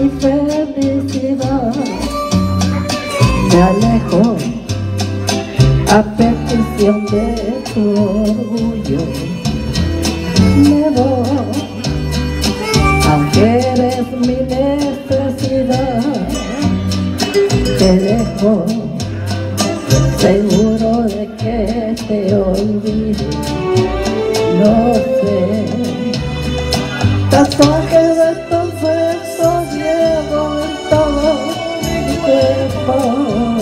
mi felicidad. Me alejo a petición de tu orgullo. Me voy, aunque eres mi necesidad. Te dejo, seguro de que te olvide. No sé, tatuajes de tus besos llevo en todo mi cuerpo,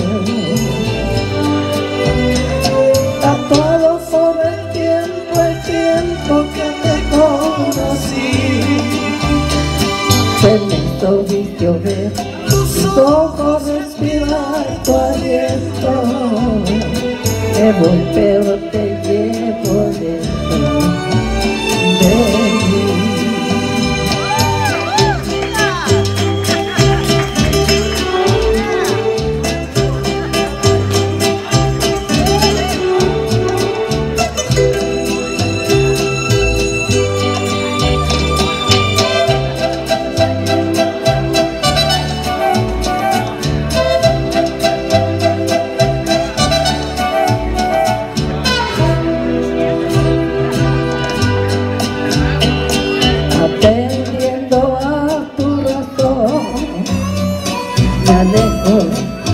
tatuado por el tiempo que te conocí. Se me hizo vicio ver tus ojos, respirar tu aliento. Me voy pero te llevo dentro de mí. Atendiendo a tu razón, me alejo,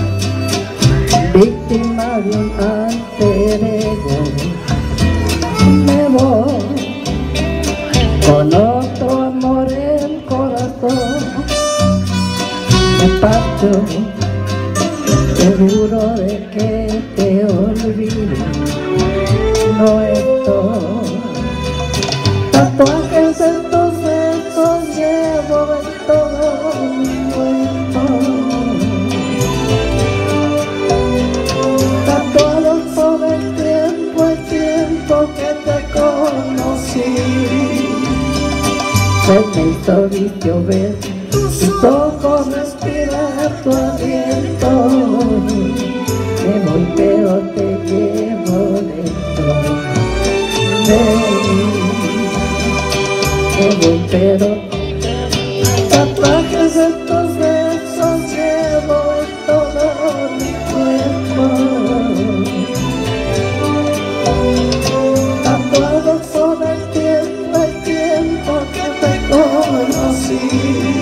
víctima de un alter ego. Me voy con otro amor en corazón. Me parcho, seguro de que te olvido. No estoy, tatuajes en tus besos llevo en todo mi cuerpo, tatuados por el tiempo que te conocí. Se me hizo vicio ver tus ojos, respirar tu aliento. Me voy pero te llevo dentro de mí. Me voy pero tatuajes en tus besos llevo en todo mi cuerpo, tatuados por el tiempo que te conocí.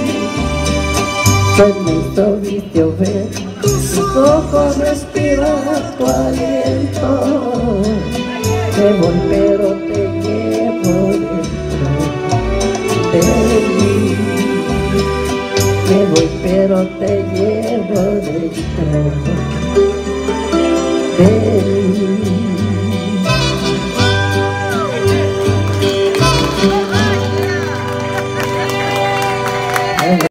Se me hizo vicio ver tus ojos, respirar tu aliento. Me voy pero te llevo dentro de mí. Me voy pero te llevo dentro de mí.